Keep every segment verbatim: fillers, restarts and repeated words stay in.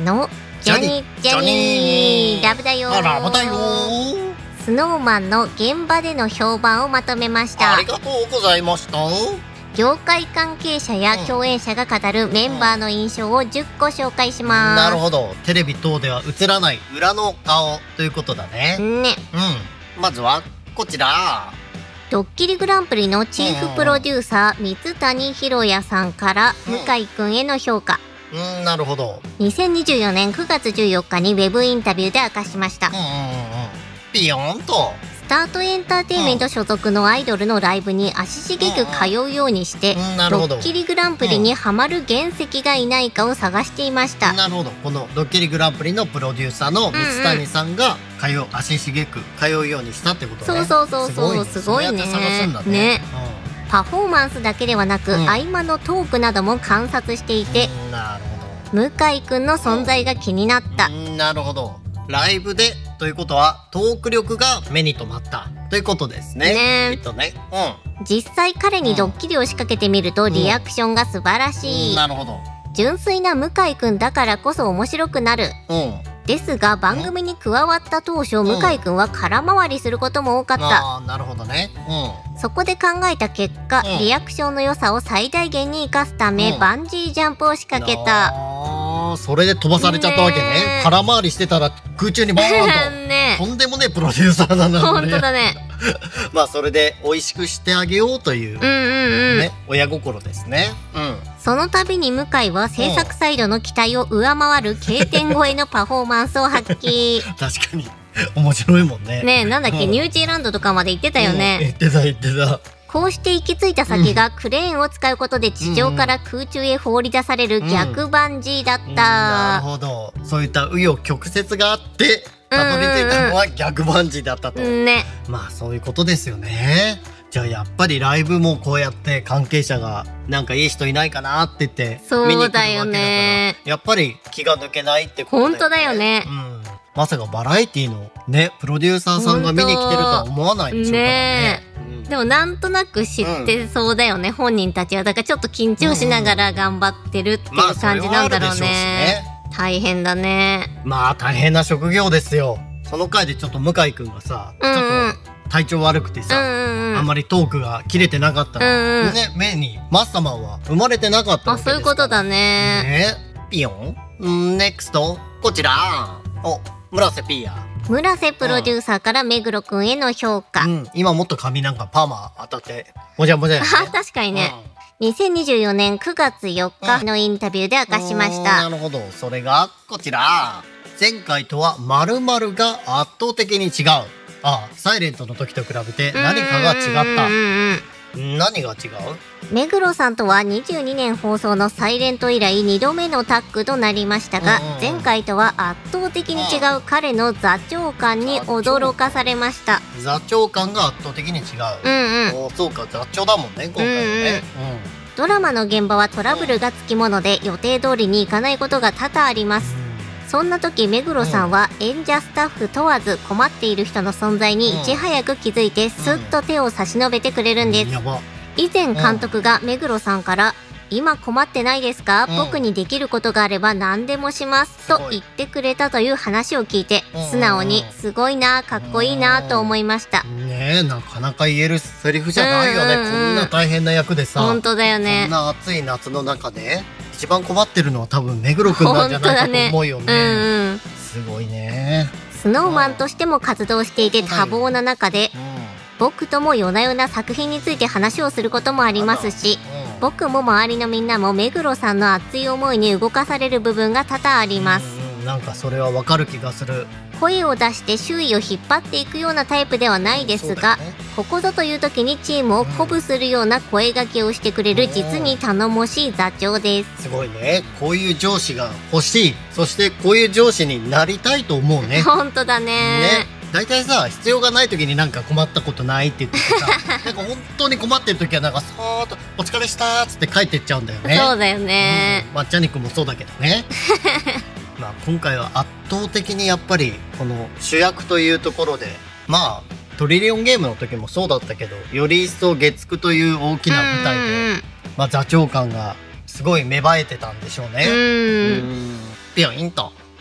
のジャニージャニーラブだよー。 ラブだよー。 スノーマンの現場での評判をまとめました。 ありがとうございました。 業界関係者や共演者が語るメンバーの印象をじゅっこ紹介します。 なるほど。テレビ等では映らない裏の顔ということだね。 ね。 うん。まずはこちら。 ドッキリグランプリのチーフプロデューサー、三谷博也さんから向井くんへの評価。 うん、なるほど。 にせんにじゅうよねんくがつじゅうよっかにウェブインタビューで明かしました。 うんうんうん。ピヨーンと。 スタートエンターテインメント所属のアイドルのライブに足しげく通うようにして、ドッキリグランプリにハマる原石がいないかを探していました。 なるほど。このドッキリグランプリのプロデューサーの水谷さんが通う、足しげく通うようにしたってことね。 そうそうそうそう、すごいね。ね。パフォーマンスだけではなく、合間のトークなども観察していて、 なるほど。 向井くんの存在が気になった。 なるほど。ライブでということはトーク力が目に留まったということですね。 ねきっとね。 うん。実際彼にドッキリを仕掛けてみるとリアクションが素晴らしい。 なるほど。 純粋な向井くんだからこそ面白くなる。 うん。 ですが番組に加わった当初、向井くんは空回りすることも多かった。 ああ、なるほどね。 うん。そこで考えた結果、リアクションの良さを最大限に生かすため、バンジージャンプを仕掛けた。 それで飛ばされちゃったわけね。空回りしてたら空中にバーンと、 ね、 とんでもねえプロデューサーなんだね。 本当だね。 まあそれで美味しくしてあげようという、 うんうんうん、 ね、親心ですね。うん。 その度に向井は制作サイドの期待を上回る K 点超えのパフォーマンスを発揮。 確かに面白いもんね。 ねえ、なんだっけ、うん、ニュージーランドとかまで行ってたよね。 うん、行ってた行ってた。 こうして行き着いた先が、クレーンを使うことで地上から空中へ放り出される逆バンジーだった。うんうん、なるほど。そういった紆余曲折があってたどり着いたのは逆バンジーだったと。 ね。 まあそういうことですよね。じゃあやっぱりライブもこうやって関係者がなんかいい人いないかなって言って見に来るわけだから、やっぱり気が抜けないってことだよね。 本当だよね。 うん。まさかバラエティのねプロデューサーさんが見に来てるとは思わないでしょうからね。 でもなんとなく知ってそうだよね、うん、本人たちは。だからちょっと緊張しながら頑張ってるっていう感じなんだろうね。大変だね。 まあ大変な職業ですよ。その回でちょっと向井くんがさ、うんうん、ちょっと体調悪くてさ、うんうんうん、あんまりトークが切れてなかったら、うんうん、ね、目にマッサマンは生まれてなかったわけですから。 あ、そういうことだね。 ね、ピヨン、ネクストこちら。お、村瀬ピーヤ。 村瀬プロデューサーから目黒くんへの評価。 うん、今もっと髪なんかパーマ当たってもじゃもじゃやね。 あ、確かにね。うん、にせんにじゅうよねんくがつよっかのインタビューで明かしました。 なるほど。それがこちら。前回とは〇〇が圧倒的に違う。あ、サイレントの時と比べて何かが違った。何が違う？ 目黒さんとはにじゅうにねん放送のサイレント以来にどめのタッグとなりましたが、前回とは圧倒的に違う彼の座長感に驚かされました。 座長感が圧倒的に違う。うんうん。お、そうか、座長だもんね今回はね。 ドラマの現場はトラブルがつきもので予定通りにいかないことが多々あります。そんな時目黒さんは演者スタッフ問わず困っている人の存在にいち早く気づいてスッと手を差し伸べてくれるんです。以前監督が目黒さんから「今困ってないですか？僕にできることがあれば何でもします」と言ってくれたという話を聞いて、素直にすごいな、かっこいいなと思いました。 ねえ、なかなか言えるセリフじゃないよね。こんな大変な役でさ。 本当だよね。 こんな暑い夏の中で一番困ってるのは多分目黒くんなんじゃないかと思うよね。うんうん、すごいね。 スノーマンとしても活動していて多忙な中で、うん、僕とも夜な夜な作品について話をすることもありますし、うん、僕も周りのみんなも目黒さんの熱い思いに動かされる部分が多々あります。 うん、なんかそれはわかる気がする。 声を出して周囲を引っ張っていくようなタイプではないですが、ね、ここぞという時にチームを鼓舞するような声掛けをしてくれる実に頼もしい座長です。 すごいね。こういう上司が欲しい。そしてこういう上司になりたいと思うね。 本当だね。ね、 大体さ、必要がない時になんか困ったことないって言ってさなんか本当に困ってる時はなんかそーっと「お疲れした」っつって帰ってっちゃうんだよね。 そうだよね。 まっちゃにくんもそうだけどねまあ今回は圧倒的にやっぱりこの主役というところで、まあトリリオンゲームの時もそうだったけど、より一層月くという大きな舞台で、まあ座長感がすごい芽生えてたんでしょうね。うん。ピヨインと。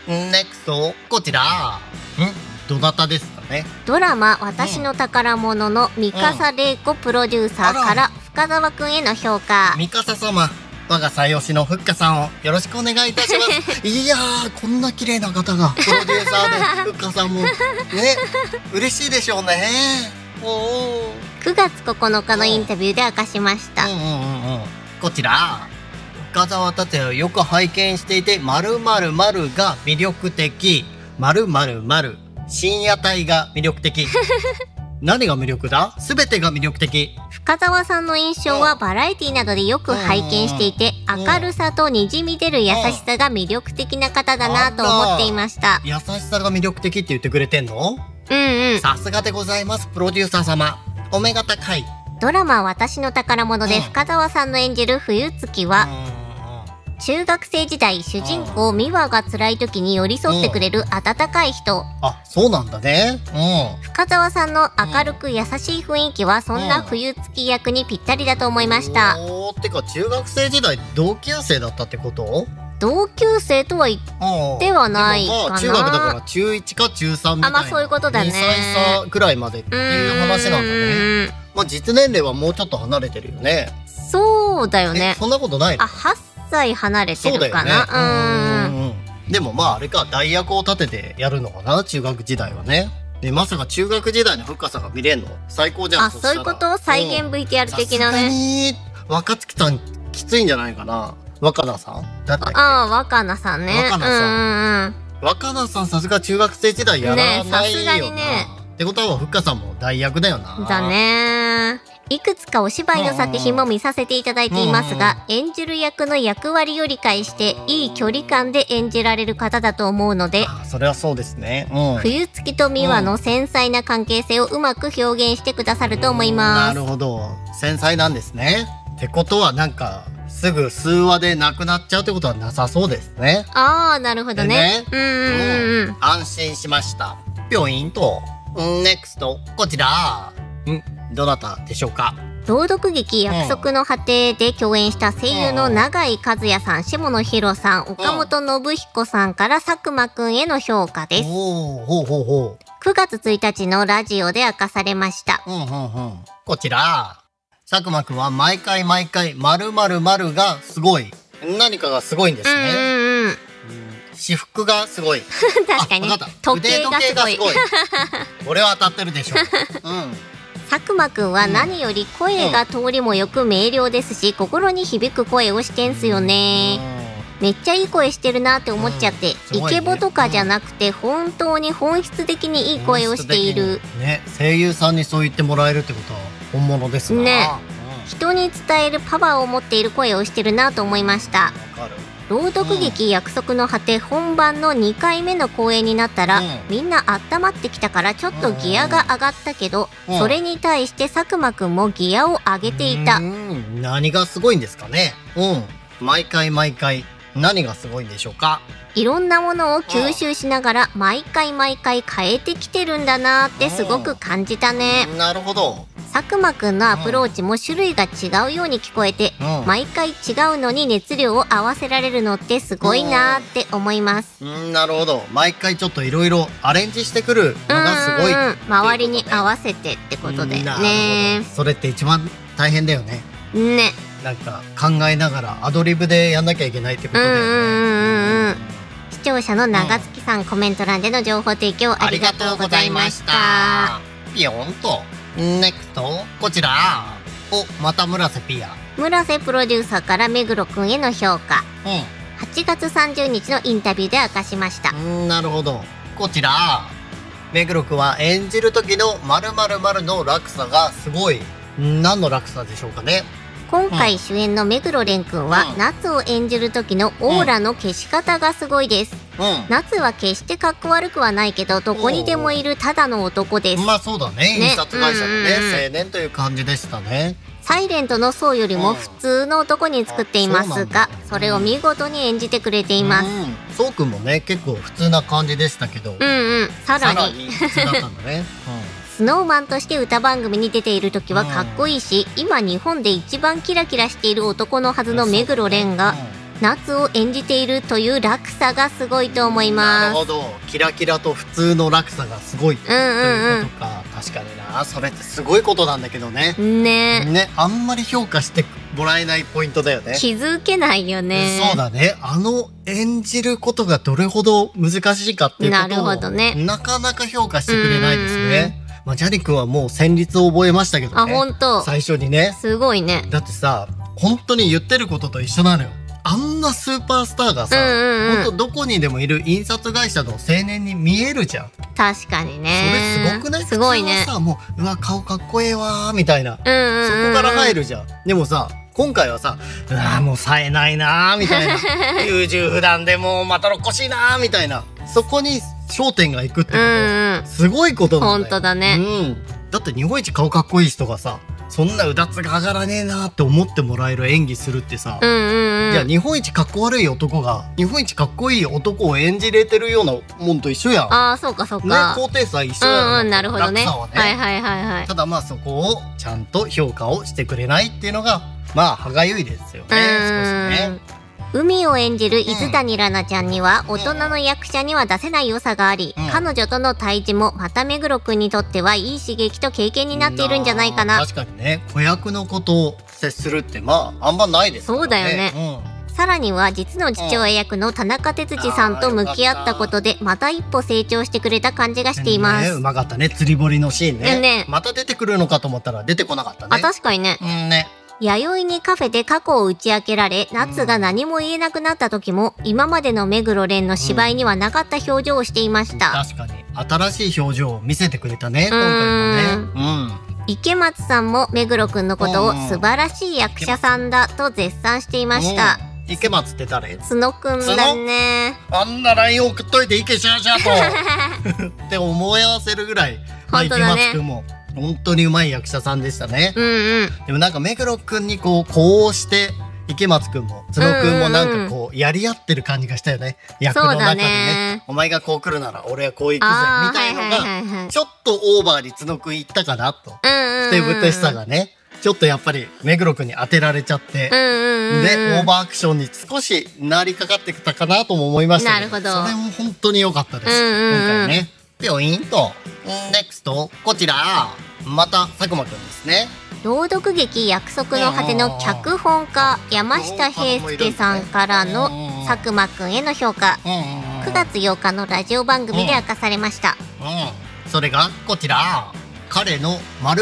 ネクスト、こちら。んどなたですかね。 ドラマ「私の宝物」の三笠玲子プロデューサーから深澤くんへの評価。 三笠様、我が最推しのふっかさんをよろしくお願いいたしますいやー、こんな綺麗な方がプロデューサーでふっかさんもね、嬉しいでしょうね。おお、 くがつここのかのインタビューで明かしました。 うんうんうんうん、こちら深澤達也をよく拝見していて、〇〇〇が魅力的、〇〇〇深夜帯が魅力的何が魅力だ？すべてが魅力的。 深澤さんの印象はバラエティなどでよく拝見していて、明るさとにじみ出る優しさが魅力的な方だなと思っていました。 優しさが魅力的って言ってくれてんの？ うんうん。 さすがでございます、プロデューサー様。お目が高い。 ドラマ「私の宝物」で深澤さんの演じる冬月は、中学生時代主人公美和が辛い時に寄り添ってくれる温かい人。 あ、そうなんだね。うん。 深澤さんの明るく優しい雰囲気はそんな冬月役にぴったりだと思いました。 おー、てか中学生時代同級生だったってこと？ 同級生とは言ってはないかな。 まあ中学だから中いちか中さんみたいな。 あ、まあそういうことだね。 にさい差くらいまでっていう話なんだね。まあ実年齢はもうちょっと離れてるよね。 そうだよね。 そんなことないの？ あ、はっさい離れてるかな。 そうだよね。うん。でもまああれか、代役を立ててやるのかな、中学時代はね。でまさか中学時代の深さが見れんの最高じゃん。 あ、そういうこと？再現 ブイティーアール 的なね。 さすがに若月さんきついんじゃないかな。若菜さんだったっけ？ ああ、若菜さんね。 若菜さん。 うんうんうん。 若菜さんさすが中学生時代やらないよな。 ね、さすがにね。 ってことは深さんも代役だよな。 だね。いくつかお芝居の作品も見させていただいていますが、演じる役の役割を理解していい距離感で演じられる方だと思うので、 それはそうですね。うん、 冬月と美和の繊細な関係性をうまく表現してくださると思います。 なるほど、繊細なんですね。ってことはなんかすぐ数話でなくなっちゃうってことはなさそうですね。 ああ、なるほどね。 うんうんうん。安心しました。ピョインとネクスト、こちら。んどなたでしょうか。 朗読劇約束の果てで共演した声優の永井和也さん、下野紘さん、岡本信彦さんから佐久間くんへの評価です。 おー、ほうほうほう。 くがつついたちのラジオで明かされました。 うんうんうん。こちら佐久間くんは毎回毎回〇〇〇がすごい、何かがすごいんですね。うんうんうん。私服がすごい。 確かに時計がすごい。 俺は当たってるでしょ。うん。 佐久間くんは何より声が通りもよく明瞭ですし、心に響く声をしてんすよね。めっちゃいい声してるなって思っちゃって、イケボとかじゃなくて本当に本質的にいい声をしている。 ね、声優さんにそう言ってもらえるってことは本物ですね。 人に伝えるパワーを持っている声をしてるなと思いました。朗読劇約束の果て本番のにかいめの公演になったら、うん、みんな温まってきたからちょっとギアが上がったけど、うん、それに対して佐久間くんもギアを上げていた。 うん、何がすごいんですかね。うん、毎回毎回何がすごいんでしょうか。 いろんなものを吸収しながら毎回毎回変えてきてるんだなってすごく感じたね。 なるほど。 佐久間くんのアプローチも種類が違うように聞こえて、うん、毎回違うのに熱量を合わせられるのってすごいなって思います。 うん、なるほど。毎回ちょっといろいろアレンジしてくるのがすごい、ね、 周りに合わせてってことだよね。 それって一番大変だよね。 ね。 なんか考えながらアドリブでやんなきゃいけないってことだよね。うんうんうんうん。 視聴者の長月さん、うん、コメント欄での情報提供ありがとうございました。 ピヨンとネクスト、こちら。お、また村瀬ピア。 村瀬プロデューサーから目黒くんへの評価。うん。はちがつさんじゅうにちのインタビューで明かしました。 うん、なるほど。こちら。目黒くんは演じる時の〇〇〇の落差がすごい。何の落差でしょうかね。 今回主演の目黒蓮くんは、うん、夏を演じる時のオーラの消し方がすごいです。うん、夏は決してかっこ悪くはないけど、どこにでもいるただの男です。 まあそうだね。印刷会社のね、青年という感じでしたね。 サイレントのソウよりも普通の男に作っていますが、そ, それを見事に演じてくれています。 ソウくんもね、結構普通な感じでしたけど、 うんうん、さらに、 さらに普通だったんだね。うんスノーマンとして歌番組に出ている時はかっこいいし、うん、今日本で一番キラキラしている男のはずの目黒蓮が、 夏を演じているという落差がすごいと思います。 なるほど。キラキラと普通の落差がすごいとうんうんいうことか。確かにな。それってすごいことなんだけどね。 うんねね、あんまり評価してもらえないポイントだよね。 気づけないよね。 そうだね。あの演じることがどれほど難しいかっていうことをなるほどねなかなか評価してくれないですね。まあ、ジャニ君はもう旋律を覚えましたけどね。 あ、ほんと最初にね。 すごいね。 だってさ、本当に言ってることと一緒なのよ。あんなスーパースターがさ、 うんうんうん本当どこにでもいる印刷会社の青年に見えるじゃん。 確かにそね。 れすごくない？ すごいね普通はさ、もう、うわ、顔かっこええわー、みたいな。 うんうんうんうん、 そこから入るじゃん。でもさ、今回はさ、うわーもう冴えないなーみたいな。優柔不断でもうまたろっこしいなーみたいな。そこに焦点がいくってこうんうんと、すごいことなんだよ。 本当だねうん。だって日本一顔かっこいい人がさ、そんなうだつが上がらねえなーって思ってもらえる演技するってさ、 うんうんうん。 じゃあ日本一かっこ悪い男が日本一かっこいい男を演じれてるようなもんと一緒やん。 ああ、そうかそうね、 か。 高低差一緒やん。 うんうん、なるほどね。 落差はねはいはいはいはい。 ただまあそこをちゃんと評価をしてくれないっていうのがまあ歯がゆいですよね、少しね。 海を演じる伊豆谷ラナちゃんには大人の役者には出せない良さがあり、 うん彼女との対峙もまた目黒くんにとってはいい刺激と経験になっているんじゃないかな。 確かにね、子役のことを接するってまああんまないですからね。 そうだよねさらには実の父親役の田中哲司さんと向き合ったことでまた一歩成長してくれた感じがうん、 しています。 ね、うまかったね、釣り堀のシーンね。 ねまた出てくるのかと思ったら出てこなかったね。 あ、確かにね。 うんね。 弥生にカフェで過去を打ち明けられ、夏が何も言えなくなった時も、今までの目黒蓮の芝居にはなかった表情をしていました。 確かに新しい表情を見せてくれたね、今回もね。うん。 池松さんも目黒くんのことを素晴らしい役者さんだと絶賛していました。 うん池松って誰？ 角くんだね。 あんな ライン 送っといて池シャーシャーとって思わせるぐらい、まあ、池本当だね松くんも本当にうまい役者さんでしたね。 うんうん。 でもなんか目黒くんにこうこうして池松くんも角くんもなんかこうやり合ってる感じがしたよね、役の中でそうだね。 ねお前がこう来るなら俺はこう行くぜあーみたいのはいはいはいはいがちょっとオーバーに角くん行ったかなと。 うんうんうん。 ふてぶてしさがねちょっとやっぱり目黒くんに当てられちゃって、 うんうんうんうん。 でオーバーアクションに少しなりかかってきたかなとも思いましたけど、 なるほどそれも本当に良かったです、 うんうんうん今回ね。ピョインとネクストこちらまた佐久間くんですね。 朗読劇約束の果ての脚本家山下平介さんからの佐久間くんへの評価、 うんうんうんくがつようかのラジオ番組で明かされました。 うん、それがこちら、彼の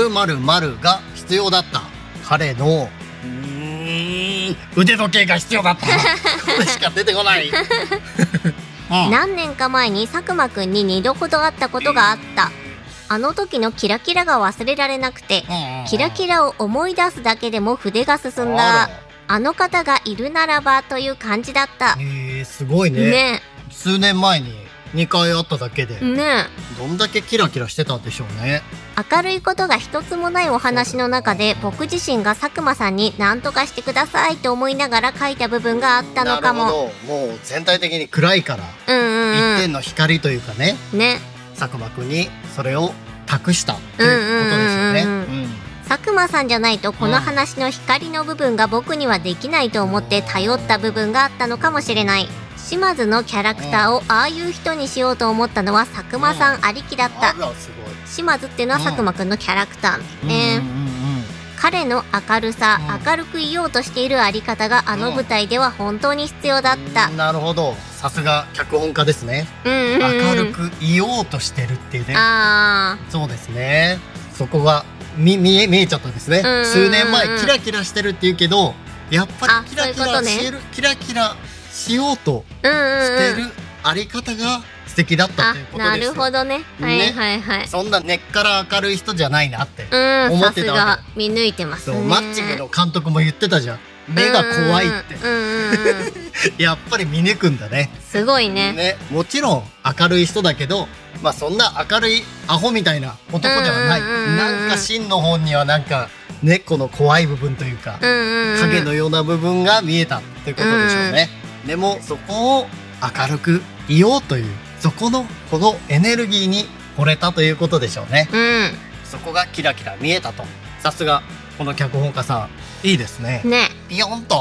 〇〇〇が必要だった、彼のうーん腕時計が必要だったこれしか出てこない、うん、 何年か前に佐久間くんににどほど会ったことがあった。あの時のキラキラが忘れられなくて、キラキラを思い出すだけでも筆が進んだ。あの方がいるならばという感じだった。 えー、すごいね。 ね数年前ににかい会っただけで、 ねどんだけキラキラしてたんでしょうね。 明るいことが一つもないお話の中で僕自身が佐久間さんに何とかしてくださいと思いながら書いた部分があったのかも。 なるほど、もう全体的に暗いから、 うんうん一点の光というかね、 うん。ね佐久間くんにそれを託したということですよね。 うんうんうんうんうん佐久間さんじゃないとこの話の光の部分が僕にはできないと思って頼った部分があったのかもしれない。島津のキャラクターをああいう人にしようと思ったのは佐久間さんありきだった。 あらすごい。 島津っていうのは佐久間くんのキャラクターね。 うんうんうん彼の明るさ、 うん明るくいようとしているあり方があの舞台では本当に必要だった。 なるほど、さすが脚本家ですね。 うんうんうん、 明るくいようとしてるっていうね。 あそうですね。そこが見見え見えちゃったんですね。 うんうんうん数年前キラキラしてるって言うけど、やっぱありキラキそういうことねラしてる、キラキラしようとーうんうんしてうんるあり方が素敵だったあということですよ。 なるほどね。はいねはいはい。 そんな根っから明るい人じゃないなって。 うん、 思ってたわさすが見抜いてますね。 そう、マッチングの監督も言ってたじゃん。目が怖いって。 うんうんうんうんうんやっぱり見抜くんだね。 すごいね。 ね、もちろん明るい人だけど、まあそんな明るいアホみたいな男ではない。 うんうんうんうんなんか真の本にはなんかね、この怖い部分というか、 うんうんうん、 影のような部分が見えたっていうことでしょうね。でもそこを明るくいようという、そこのこのエネルギーに惚れたということでしょうね。 うんそこがキラキラ見えたと。さすがこの脚本家さん、いいですね。 ねピヨンと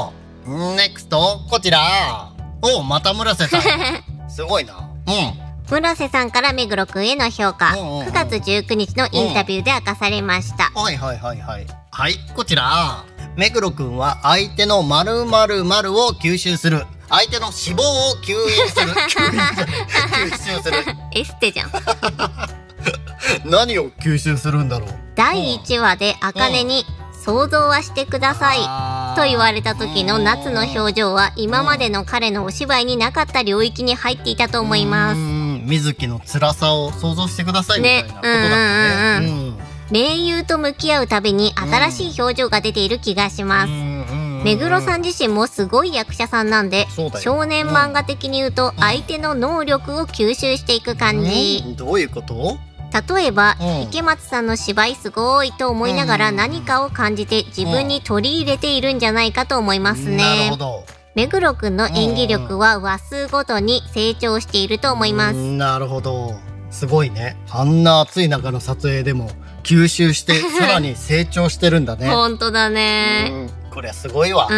ネクストこちら。お、また村瀬さん。すごいな。うん。 村瀬さんから目黒くんへの評価、 うんうんうん、 くがつじゅうくにちのインタビューで明かされました。 はいはいはいはい。はい、こちら。目黒くんは相手の〇〇〇を吸収する。相手の脂肪を吸引する。吸収する。 エステじゃん。 何を吸収するんだろう。 だいいちわで茜に想像はしてくださいと言われた時の夏の表情は今までの彼のお芝居になかった領域に入っていたと思います。 水木の辛さを想像してくださいみたいなことだったね。 盟友と向き合うたびに新しい表情が出ている気がします。目黒さん自身もすごい役者さんなんで、少年漫画的に言うと相手の能力を吸収していく感じ。 どういうこと？ 例えば、池松さんの芝居すごいと思いながら何かを感じて自分に取り入れているんじゃないかと思いますね。 なるほど。 目黒くんの演技力は話数ごとに成長していると思います。 なるほど。すごいね。あんな暑い中の撮影でも吸収してさらに成長してるんだね。 ほんとだね。 これはすごいわ。 うん。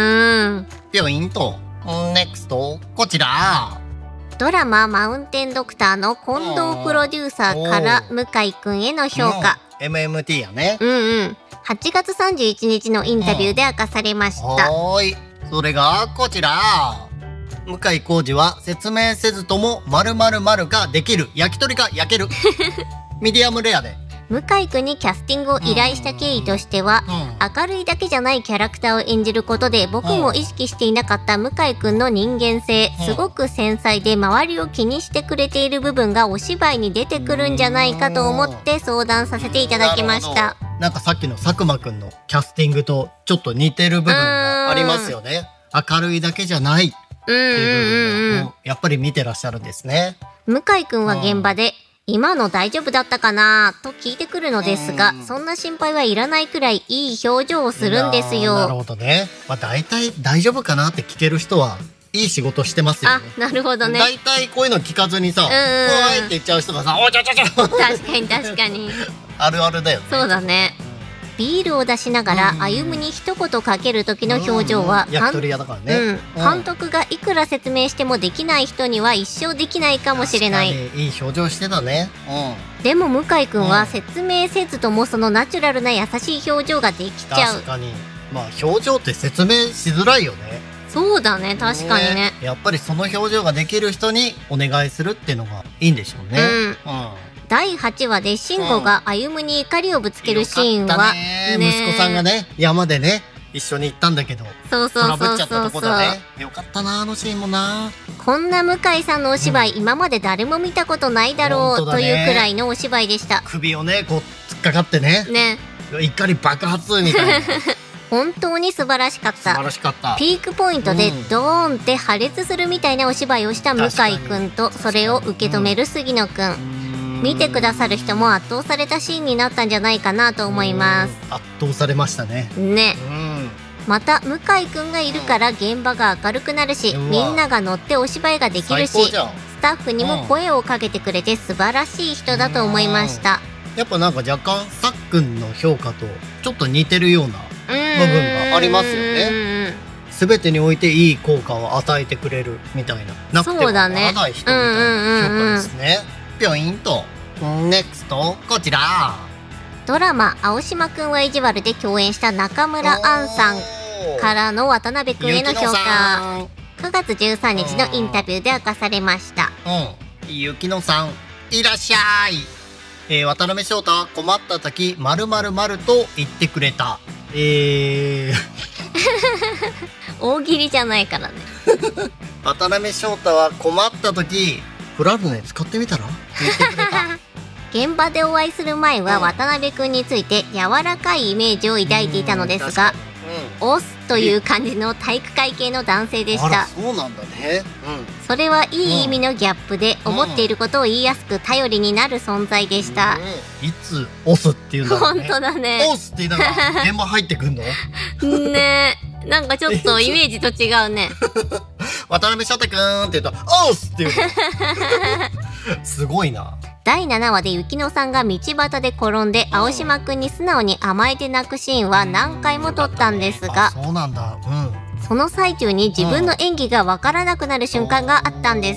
ピョインと。ネクストこちら。 ドラママウンテンドクターの近藤プロデューサーから向井くんへの評価。 うん、エムエムティー やね。 うんうん。はちがつさんじゅういちにちのインタビューで明かされました。 はーい。それがこちら。向井康二は説明せずとも〇〇〇ができる。焼き鳥が焼ける。ミディアムレアで。 向井くんにキャスティングを依頼した経緯としては、明るいだけじゃないキャラクターを演じることで僕も意識していなかった向井くんの人間性、すごく繊細で周りを気にしてくれている部分がお芝居に出てくるんじゃないかと思って相談させていただきました。 なんかさっきの佐久間くんのキャスティングとちょっと似てる部分がありますよね。明るいだけじゃないっていう部分をやっぱり見てらっしゃるんですね。 向井くんは現場で今の大丈夫だったかなと聞いてくるのですが、そんな心配はいらないくらいいい表情をするんですよ。 なるほどね。まあ大体大丈夫かなって聞ける人はいい仕事してますよね。 あ、なるほどね。 大体こういうの聞かずにさ、怖いって言っちゃう人がさ、おちょちょちょ。 確かに確かに。 あるあるだよね。 そうだね。ビールを出しながら歩に一言かける時の表情は、 焼き鳥屋だからね。 監督がいくら説明してもできない人には一生できないかもしれない。 いい表情してたね。 でも向井くんは説明せずともそのナチュラルな優しい表情ができちゃう。 確かに。まあ表情って説明しづらいよね。 そうだね、確かにね。 やっぱりその表情ができる人にお願いするっていうのがいいんでしょうね。だいはちわで慎吾が歩に怒りをぶつけるシーンは、 息子さんがね山でね一緒に行ったんだけど、 そうそうそうそうそう。 よかったなあのシーンもな。 こんな向井さんのお芝居、今まで誰も見たことないだろうというくらいのお芝居でした。 首をねこう突っかかってね。 ね。 怒り爆発みたいな。 本当に素晴らしかった。 素晴らしかった。 ピークポイントでドーンって破裂するみたいなお芝居をした向井くんと、それを受け止める杉野くん。見てくださる人も圧倒されたシーンになったんじゃないかなと思います。 圧倒されましたね。 ね。また向井くんがいるから現場が明るくなるし、みんなが乗ってお芝居ができるし、スタッフにも声をかけてくれて素晴らしい人だと思いました。 やっぱなんか若干さっくんの評価とちょっと似てるような部分がありますよね。全てにおいていい効果を与えてくれるみたいな、なくてはならない人みたいな評価ですね。ピョインと。ネクストこちら。ドラマ「青島くんは意地悪」で共演した中村アンさんからの渡辺くんへの評価。くがつじゅうさんにちのインタビューで明かされました。 うん、雪乃さんいらっしゃい。えー、渡辺翔太は困った時〇〇〇と言ってくれた。えー大喜利じゃないからね。 渡辺翔太は困った時フラルネ使ってみたら言ってくれた。 現場でお会いする前は渡辺くんについて柔らかいイメージを抱いていたのですが、オスという感じの体育会系の男性でした。 そうなんだね。 それはいい意味のギャップで、思っていることを言いやすく頼りになる存在でした。 いつオスっていうんだろうね。 本当だね。 オスって言いながら現場入ってくんの？ ねえ、なんかちょっとイメージと違うね。 渡辺翔太くんって言うとオスって言うの。すごいな。 だいななわで雪乃さんが道端で転んで青島くんに素直に甘えて泣くシーンは何回も撮ったんですが、 そうなんだ。うん。 その最中に自分の演技がわからなくなる瞬間があったんです。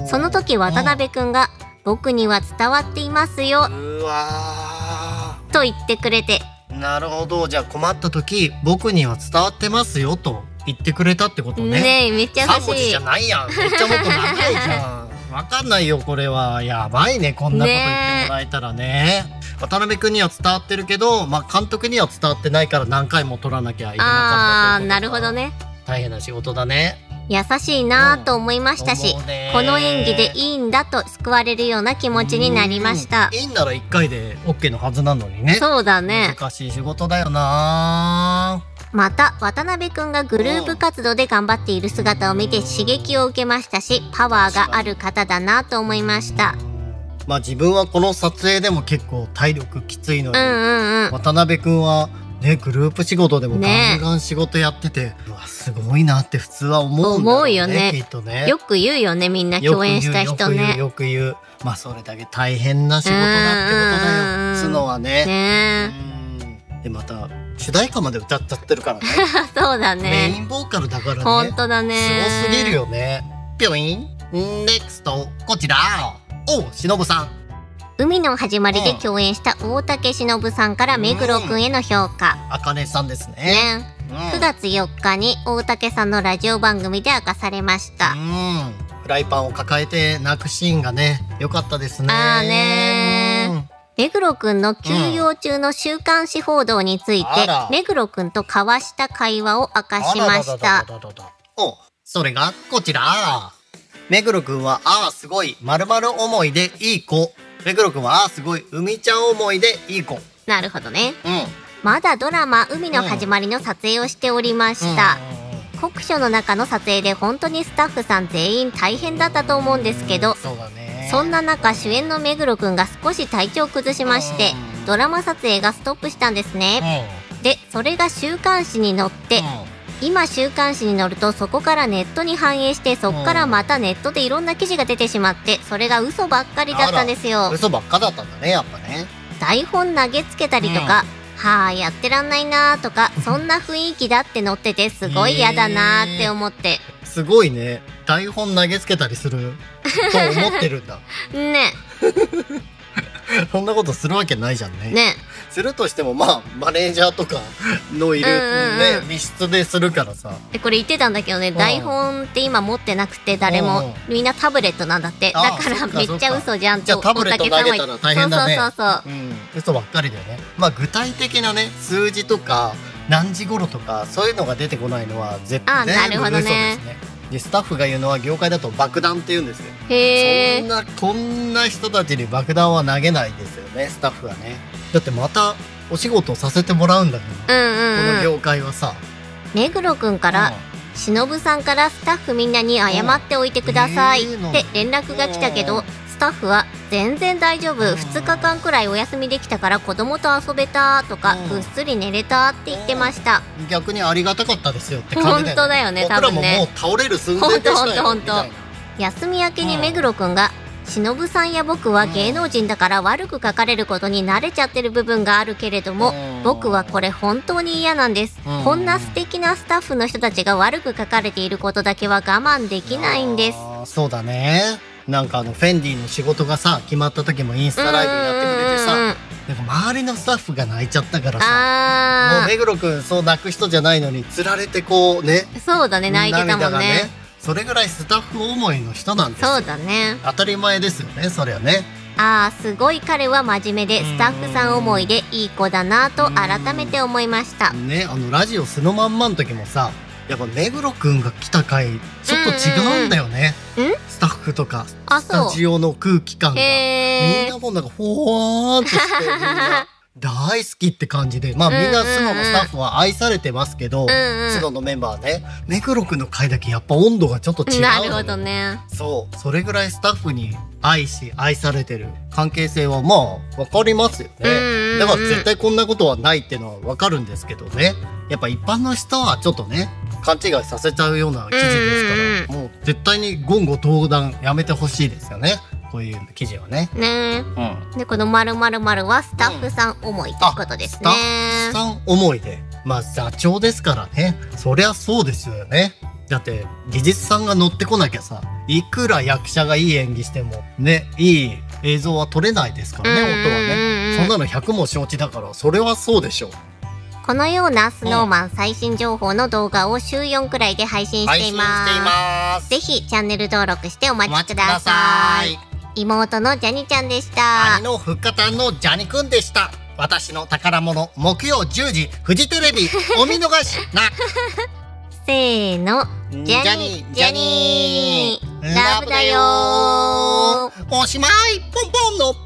その時渡辺くんが僕には伝わっていますようわと言ってくれて、 なるほど。じゃあ困った時僕には伝わってますよと言ってくれたってことね。 ねえ、めっちゃ優さん文字しいじゃないやん。めっちゃもっと長いじゃん。わかんないよこれは。やばいね、こんなこと言ってもらえたらね。渡辺くんには伝わってるけど、まあ監督には伝わってないから何回も撮らなきゃいけなかったあー、なるほどね。 大変な仕事だね。 優しいなぁと思いましたし、 思うねこの演技でいいんだと救われるような気持ちになりましたうん。いいんならいっかいで オーケー のはずなのにね。 そうだね。 難しい仕事だよな。 また渡辺くんがグループ活動で頑張っている姿を見て刺激を受けましたし、パワーがある方だなと思いました。 まあ自分はこの撮影でも結構体力きついのに、 うんうんうん。 渡辺くんはね、グループ仕事でもねガンガン仕事やってて、うわすごいなって普通は思うんだろうね。 思うよねきっとね。 よく言うよね、みんな共演した人ね。 よく言うよく言うよく言う。まあそれだけ大変な仕事だってことだうんうんうんよ。角はね。 ねうんでまた主題歌まで歌っちゃってるからね。 え。そうだメイね。 ンボーカルだからね。 ほんとだね。 すごすぎるよね。ぴょいんネクストこちら。おしのぶさん。 海の始まりで共演した大竹しのぶさんから目黒くんへの評価。 あかねさんですね。 ね。 うんくがつよっかに大竹さんのラジオ番組で明かされました。 うん。フライパンを抱えて泣くシーンがね、良かったですね。 あーねー目黒くんの休養中の週刊誌報道について、 あら目黒くんと交わした会話を明かしましあらた。 ららららららお、それがこちら。目黒くんは、ああ、すごい、まるまる思いでいい子。目黒くんは、ああ、すごい、海ちゃん思いでいい子。 なるほどね。 うん。 まだドラマ「海の始まり」の撮影をしておりました。酷暑の中の撮影で本当にスタッフさん全員大変だったと思うんですけど、 そうだね。 そんな中主演の目黒くんが少し体調を崩しましてうんドラマ撮影がストップしたんですね。でそれが週刊誌に載って、今週刊誌に載るとそこからネットに反映して、そこからまたネットでいろんな記事が出てしまって、それが嘘ばっかりだったんですよ。 嘘ばっかだったんだね、やっぱね。 台本投げつけたりとか、はあやってらんないなーとか、そんな雰囲気だって載っててすごい嫌だなーって思って。 すごいね。台本投げつけたりすると思ってるんだ。 ねそんなことするわけないじゃんね。 ねするとしてもまあマネージャーとかのいる、 うんうんねうん密室でするからさ。 でこれ言ってたんだけどね、 ん台本って今持ってなくて誰うんもみんなタブレットなんだって。 あだからそっかめっちゃ嘘じゃんってじゃあタブレット投げたら大変だね。 そうそうそうそう。 うん、嘘ばっかりだよね。まあ具体的なね数字とか何時頃とかそういうのが出てこないのは絶あ対全部なるほどね嘘ですね。でスタッフが言うのは業界だと爆弾って言うんですよ。 へえ。 そんなこんな人たちに爆弾は投げないですよね、スタッフはね。だってまたお仕事をさせてもらうんだから、 うんうんうん。 この業界はさ。 目黒くんから、しのぶさんからスタッフみんなに謝っておいてくださいって連絡が来たけど、スタッフは全然大丈夫、ふつかかんくらいお休みできたから子供と遊べたとか、 うんぐっすり寝れたって言ってました。 うん逆にありがたかったですよって感じだよね。 本当だよね多分ね僕らももう倒れる寸前でしたよほんとほんとみたいな。 休み明けに目黒くんが、しのぶさんや僕は芸能人だから悪く書かれることに慣れちゃってる部分があるけれども、 うん僕はこれ本当に嫌なんです、 うんこんな素敵なスタッフの人たちが悪く書かれていることだけは我慢できないんです。 あーそうだね。なんかあのフェンディの仕事がさ決まった時もインスタライブやってくれてさ、 うんうんうんなんか周りのスタッフが泣いちゃったからさ、もうあ目黒くんそう泣く人じゃないのにつられてこうねーそうだね、泣いてたも涙がんね。 それぐらいスタッフ思いの人なんですよ。 そうだね。 当たり前ですよね、そりゃね。 あーすごい彼は真面目でスタッフさん思いでいい子だなと改めて思いました。 ね、あのラジオそのまんまの時もさ、やっぱ目黒くんが来た回ちょっと違うんだよね。 うんうんうんんスタッフとかあスタジオの空気感が、みへーんなもうなんかほわーんとしてみんな大好きって感じで、まあみんなスノのスタッフは愛されてますけど、 うんうんスノのメンバーね、目黒くんの回だけやっぱ温度がちょっと違うのよ。 なるほどね。 そう、それぐらいスタッフに愛し愛されてる関係性はまあわかりますようんうんうんね。だから絶対こんなことはないっていうのはわかるんですけどね。やっぱ一般の人はちょっとね勘違いさせちゃうような記事ですから、もう絶対に言語道断やめてほしいですよね。こういう記事はね。 ねうん。 え。でこの〇〇〇はスタッフさん思いということですね。 スタッフさん思いで。 まあ座長ですからね。そりゃそうですよね。だって技術さんが乗ってこなきゃさ、いくら役者がいい演技してもね、いい映像は撮れないですからね、音はね。そんなのひゃくも承知だから、それはそうでしょう。 このようなスノーマン最新情報の動画を週よんくらいで配信しています。 配信しています。 ぜひチャンネル登録してお待ちくだお待ちください。 さい。 妹のジャニちゃんでした。 兄のふっかたんのジャニくんでした。私の宝物、木曜じゅうじ、フジテレビ、お見逃しな。 せーの、ジャニー、ジャニー、ラブだよー。 おしまい、ポンポンの